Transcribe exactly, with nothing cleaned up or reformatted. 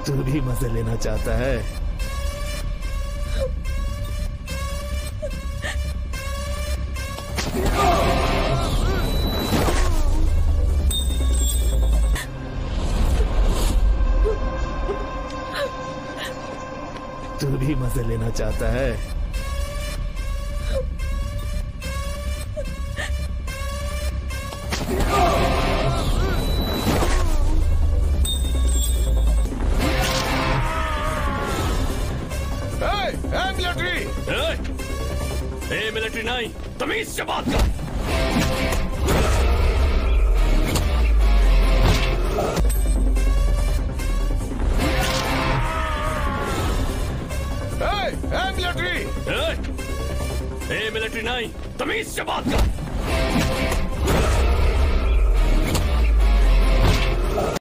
तू भी मजे लेना चाहता है? तू भी मजे लेना चाहता है? ए मिलिट्री नहीं, तमीज से बात कर। ए मिलिट्री, ए मिलिट्री नहीं, तमीज से बात कर।